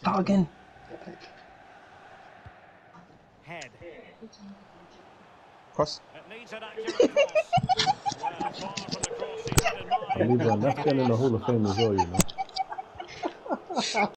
Start again. Head. Cross. It needs an accurate cross. Well, far from the cross he had in mind. And even that's getting in the Hall of Fame as well, you know.